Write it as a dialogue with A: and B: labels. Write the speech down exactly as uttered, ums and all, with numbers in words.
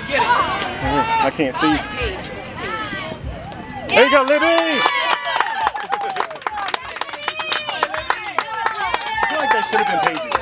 A: Get it.
B: I can't see. There you go, Libby! I feel like that should have been Paige's.